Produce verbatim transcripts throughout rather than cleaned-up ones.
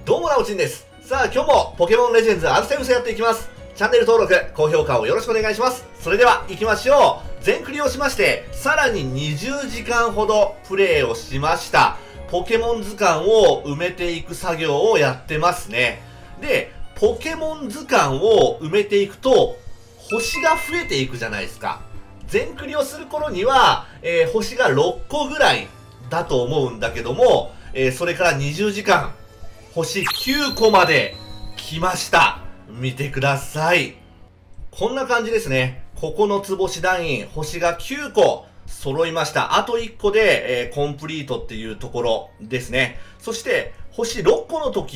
どうもなおちんです。さあ今日もポケモンレジェンズアルセウスやっていきます。チャンネル登録、高評価をよろしくお願いします。それでは行きましょう。全クリをしまして、さらににじゅうじかんほどプレイをしました。ポケモン図鑑を埋めていく作業をやってますね。で、ポケモン図鑑を埋めていくと、星が増えていくじゃないですか。全クリをする頃には、えー、星がろっこぐらいだと思うんだけども、えー、それからにじゅうじかん、星きゅうこまで来ました。見てください。こんな感じですね。ここのつ星団員、星がきゅうこ揃いました。あといっこで、えー、コンプリートっていうところですね。そして、星ろっこの時って、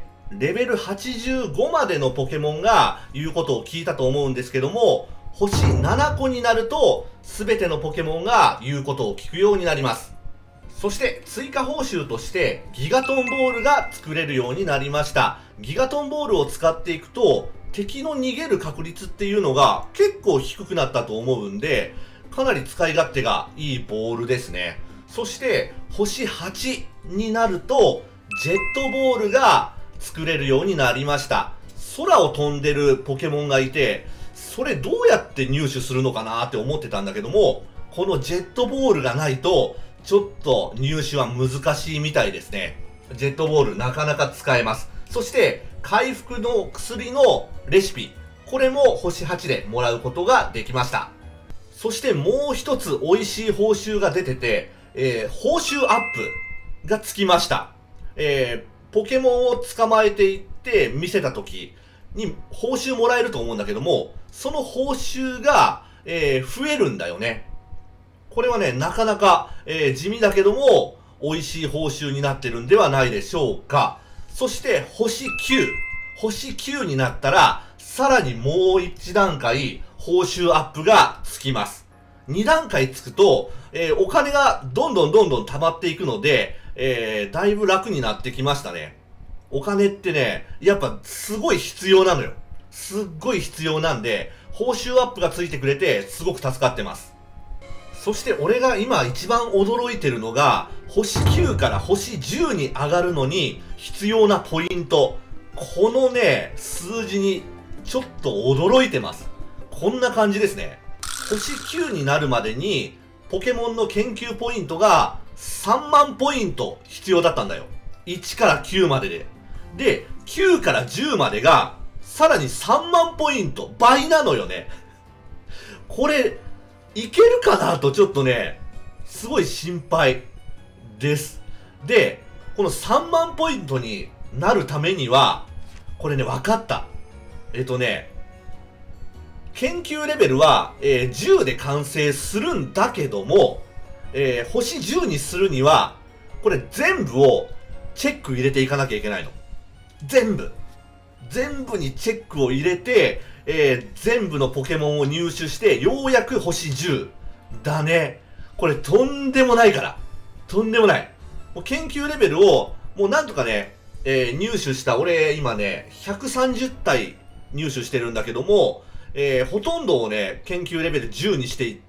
レベルはちじゅうごまでのポケモンが言うことを聞いたと思うんですけども、星ななこになると、すべてのポケモンが言うことを聞くようになります。そして追加報酬としてギガトンボールが作れるようになりました。ギガトンボールを使っていくと敵の逃げる確率っていうのが結構低くなったと思うんで、かなり使い勝手がいいボールですね。そして星はちになるとジェットボールが作れるようになりました。空を飛んでるポケモンがいて、それどうやって入手するのかなって思ってたんだけども、このジェットボールがないとちょっと入手は難しいみたいですね。ジェットボールなかなか使えます。そして回復の薬のレシピ、これも星はちでもらうことができました。そしてもう一つ美味しい報酬が出てて、えー、報酬アップがつきました。えー、ポケモンを捕まえていって見せた時に報酬もらえると思うんだけども、その報酬が、えー、増えるんだよね。これはね、なかなか、えー、地味だけども、美味しい報酬になってるんではないでしょうか。そして、星きゅう。星きゅうになったら、さらにもう一段階、報酬アップがつきます。に段階つくと、えー、お金がどんどんどんどん溜まっていくので、えー、だいぶ楽になってきましたね。お金ってね、やっぱすごい必要なのよ。すっごい必要なんで、報酬アップがついてくれて、すごく助かってます。そして俺が今一番驚いてるのが、星きゅうから星じゅうに上がるのに必要なポイント。このね、数字にちょっと驚いてます。こんな感じですね。星きゅうになるまでにポケモンの研究ポイントがさんまんポイント必要だったんだよ。いちからきゅうまでで。で、きゅうからじゅうまでがさらにさんまんポイント。倍なのよね。これ、いけるかなとちょっとね、すごい心配です。で、このさんまんポイントになるためには、これね、分かった。えっとね、研究レベルは、えー、じゅうで完成するんだけども、えー、星じゅうにするには、これ全部をチェック入れていかなきゃいけないの。全部。全部にチェックを入れて、えー、全部のポケモンを入手して、ようやく星じゅう。だね。これとんでもないから。とんでもない。もう研究レベルを、もうなんとかね、えー、入手した、俺今ね、ひゃくさんじゅったい入手してるんだけども、えー、ほとんどをね、研究レベルじゅうにしていって、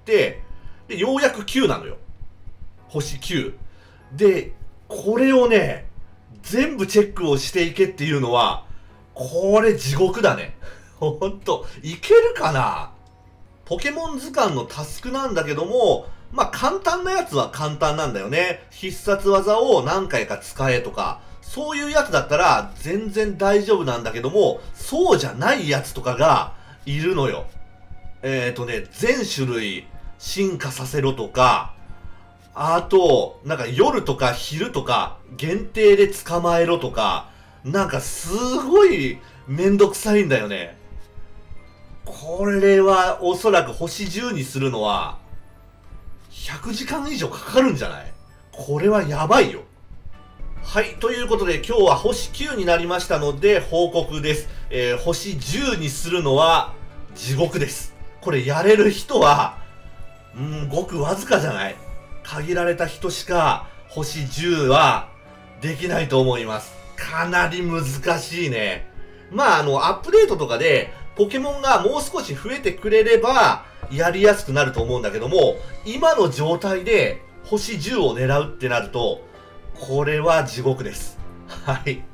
で、ようやくきゅうなのよ。星きゅう。で、これをね、全部チェックをしていけっていうのは、これ地獄だね。ほんと、いけるかな？ポケモン図鑑のタスクなんだけども、まあ簡単なやつは簡単なんだよね。必殺技を何回か使えとか、そういうやつだったら全然大丈夫なんだけども、そうじゃないやつとかがいるのよ。えっとね、全種類進化させろとか、あと、なんか夜とか昼とか限定で捕まえろとか、なんかすごいめんどくさいんだよね。これはおそらく星じゅうにするのはひゃくじかん以上かかるんじゃない？これはやばいよ。はい、ということで今日は星きゅうになりましたので報告です。えー、星じゅうにするのは地獄です。これやれる人は、うん、ごくわずかじゃない。限られた人しか星じゅうはできないと思います。かなり難しいね。まああの、アップデートとかでポケモンがもう少し増えてくれればやりやすくなると思うんだけども、今の状態で星じゅうを狙うってなると、これは地獄です。はい。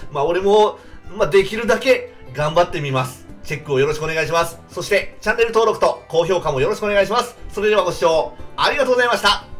まあ俺も、まあできるだけ頑張ってみます。チェックをよろしくお願いします。そして、チャンネル登録と高評価もよろしくお願いします。それではご視聴ありがとうございました。